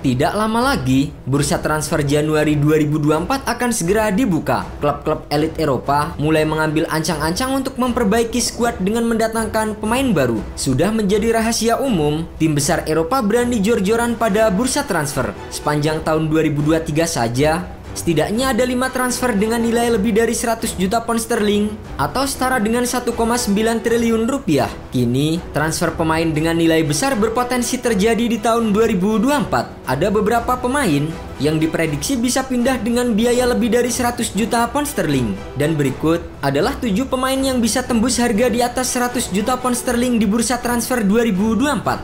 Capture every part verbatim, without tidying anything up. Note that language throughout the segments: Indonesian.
Tidak lama lagi, bursa transfer Januari dua ribu dua puluh empat akan segera dibuka. Klub-klub elit Eropa mulai mengambil ancang-ancang untuk memperbaiki skuad dengan mendatangkan pemain baru. Sudah menjadi rahasia umum, tim besar Eropa berani jor-joran pada bursa transfer. Sepanjang tahun dua ribu dua puluh tiga saja, setidaknya ada lima transfer dengan nilai lebih dari seratus juta pound sterling atau setara dengan satu koma sembilan triliun rupiah. Kini, transfer pemain dengan nilai besar berpotensi terjadi di tahun dua ribu dua puluh empat. Ada beberapa pemain yang diprediksi bisa pindah dengan biaya lebih dari seratus juta pound sterling. Dan berikut adalah tujuh pemain yang bisa tembus harga di atas seratus juta pound sterling di bursa transfer dua ribu dua puluh empat.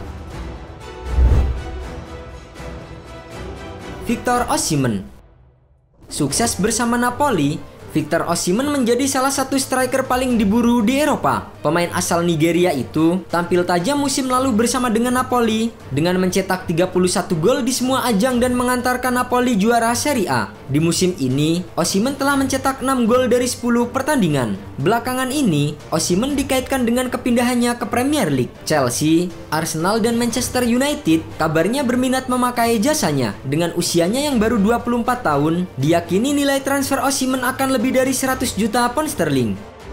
Victor Osimhen. Sukses bersama Napoli, Victor Osimhen menjadi salah satu striker paling diburu di Eropa. Pemain asal Nigeria itu tampil tajam musim lalu bersama dengan Napoli dengan mencetak tiga puluh satu gol di semua ajang dan mengantarkan Napoli juara Serie A. Di musim ini, Osimhen telah mencetak enam gol dari sepuluh pertandingan. Belakangan ini, Osimhen dikaitkan dengan kepindahannya ke Premier League. Chelsea, Arsenal, dan Manchester United kabarnya berminat memakai jasanya. Dengan usianya yang baru dua puluh empat tahun, diyakini nilai transfer Osimhen akan lebih dari seratus juta pound sterling.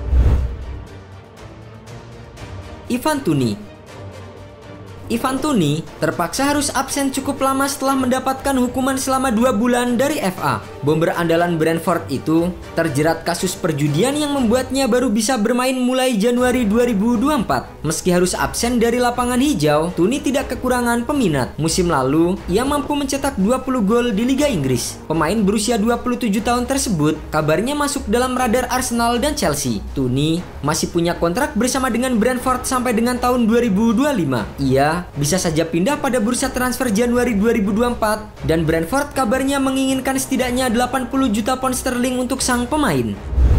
Ivan Toney. Ivan Toney terpaksa harus absen cukup lama setelah mendapatkan hukuman selama dua bulan dari F A. Bomber andalan Brentford itu terjerat kasus perjudian yang membuatnya baru bisa bermain mulai Januari dua ribu dua puluh empat. Meski harus absen dari lapangan hijau, Toney tidak kekurangan peminat. Musim lalu, ia mampu mencetak dua puluh gol di Liga Inggris. Pemain berusia dua puluh tujuh tahun tersebut kabarnya masuk dalam radar Arsenal dan Chelsea. Toney masih punya kontrak bersama dengan Brentford sampai dengan tahun dua ribu dua puluh lima. Ia bisa saja pindah pada bursa transfer Januari dua ribu dua puluh empat dan Brentford kabarnya menginginkan setidaknya delapan puluh juta pound sterling untuk sang pemain.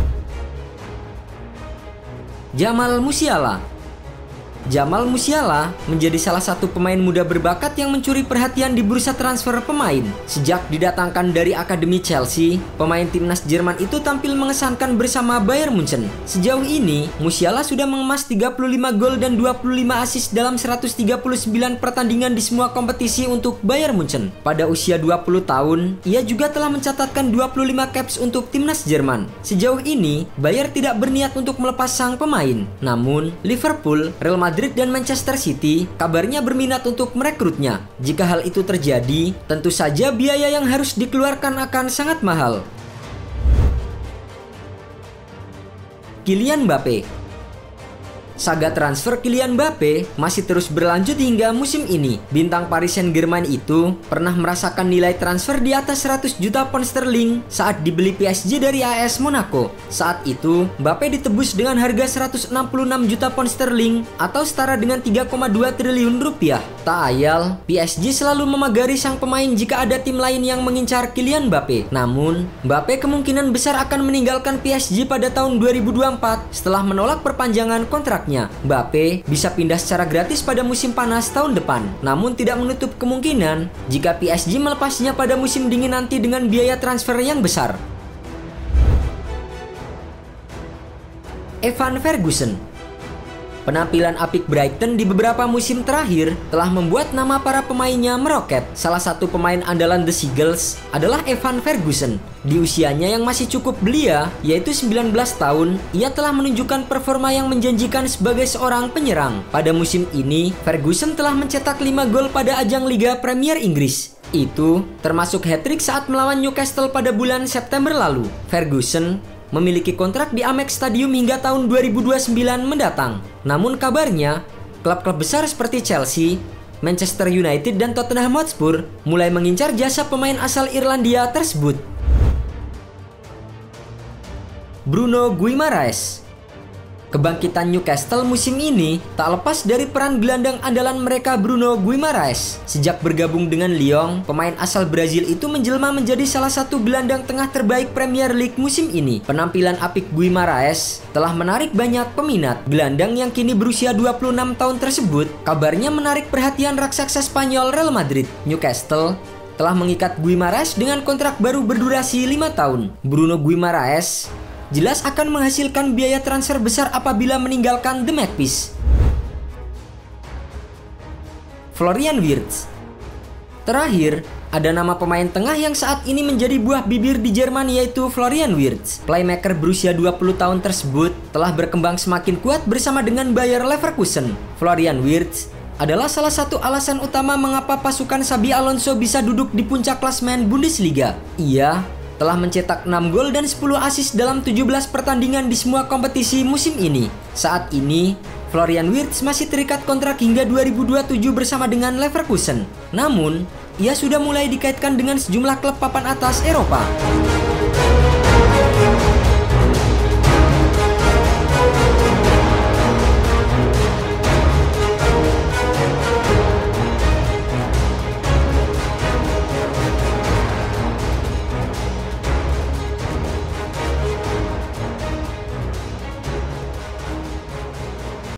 Jamal Musiala. Jamal Musiala menjadi salah satu pemain muda berbakat yang mencuri perhatian di bursa transfer pemain. Sejak didatangkan dari Akademi Chelsea, pemain timnas Jerman itu tampil mengesankan bersama Bayern Munchen. Sejauh ini, Musiala sudah mengemas tiga puluh lima gol dan dua puluh lima assist dalam seratus tiga puluh sembilan pertandingan di semua kompetisi untuk Bayern Munchen. Pada usia dua puluh tahun, ia juga telah mencatatkan dua puluh lima caps untuk timnas Jerman. Sejauh ini, Bayern tidak berniat untuk melepas sang pemain. Namun, Liverpool, Real Madrid Madrid dan Manchester City kabarnya berminat untuk merekrutnya. Jika hal itu terjadi, tentu saja biaya yang harus dikeluarkan akan sangat mahal. Kylian Mbappe. Saga transfer Kylian Mbappe masih terus berlanjut hingga musim ini. Bintang Paris Saint-Germain itu pernah merasakan nilai transfer di atas seratus juta pound sterling saat dibeli P S G dari A S Monaco. Saat itu, Mbappe ditebus dengan harga seratus enam puluh enam juta pound sterling atau setara dengan tiga koma dua triliun rupiah. Tak ayal, P S G selalu memagari sang pemain jika ada tim lain yang mengincar Kylian Mbappe. Namun, Mbappe kemungkinan besar akan meninggalkan P S G pada tahun dua ribu dua puluh empat setelah menolak perpanjangan kontrak. Mbappe bisa pindah secara gratis pada musim panas tahun depan. Namun tidak menutup kemungkinan jika P S G melepasnya pada musim dingin nanti dengan biaya transfer yang besar. Evan Ferguson. Penampilan apik Brighton di beberapa musim terakhir telah membuat nama para pemainnya meroket. Salah satu pemain andalan The Seagulls adalah Evan Ferguson. Di usianya yang masih cukup belia, yaitu sembilan belas tahun, ia telah menunjukkan performa yang menjanjikan sebagai seorang penyerang. Pada musim ini, Ferguson telah mencetak lima gol pada ajang Liga Premier Inggris. Itu termasuk hat-trick saat melawan Newcastle pada bulan September lalu. Ferguson memiliki kontrak di Amex Stadium hingga tahun dua ribu dua puluh sembilan mendatang. Namun kabarnya, klub-klub besar seperti Chelsea, Manchester United, dan Tottenham Hotspur mulai mengincar jasa pemain asal Irlandia tersebut. Bruno Guimaraes. Kebangkitan Newcastle musim ini tak lepas dari peran gelandang andalan mereka Bruno Guimaraes. Sejak bergabung dengan Lyon, pemain asal Brazil itu menjelma menjadi salah satu gelandang tengah terbaik Premier League musim ini. Penampilan apik Guimaraes telah menarik banyak peminat. Gelandang yang kini berusia dua puluh enam tahun tersebut kabarnya menarik perhatian raksasa Spanyol Real Madrid. Newcastle telah mengikat Guimaraes dengan kontrak baru berdurasi lima tahun. Bruno Guimaraes jelas akan menghasilkan biaya transfer besar apabila meninggalkan The Magpies. Florian Wirtz. Terakhir, ada nama pemain tengah yang saat ini menjadi buah bibir di Jerman, yaitu Florian Wirtz. Playmaker berusia dua puluh tahun tersebut telah berkembang semakin kuat bersama dengan Bayer Leverkusen. Florian Wirtz adalah salah satu alasan utama mengapa pasukan Xabi Alonso bisa duduk di puncak klasemen Bundesliga. Ia telah mencetak enam gol dan sepuluh assist dalam tujuh belas pertandingan di semua kompetisi musim ini. Saat ini, Florian Wirtz masih terikat kontrak hingga dua ribu dua puluh tujuh bersama dengan Leverkusen. Namun, ia sudah mulai dikaitkan dengan sejumlah klub papan atas Eropa.